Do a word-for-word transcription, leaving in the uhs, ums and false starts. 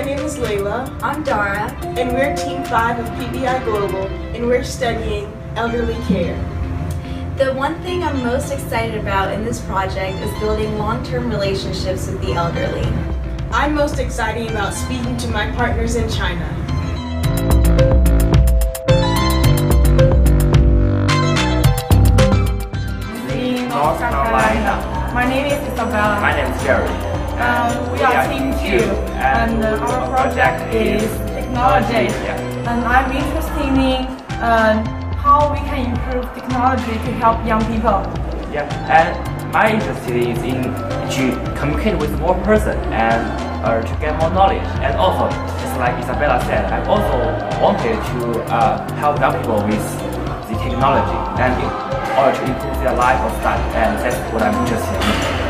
my name is Layla. I'm Dara. And we're Team five of P B I Global, and we're studying elderly care. The one thing I'm most excited about in this project is building long-term relationships with the elderly. I'm most excited about speaking to my partners in China. In North Carolina. My name is Isabella. My name is Jerry. Um, we are Team two, and uh, our project is technology. Yeah. And I'm interested in uh, how we can improve technology to help young people. Yeah, and my interest is in to communicate with more person and uh, to get more knowledge. And also, just like Isabella said, I also wanted to uh, help young people with the technology and in order to improve their life or study. And that's what I'm interested in.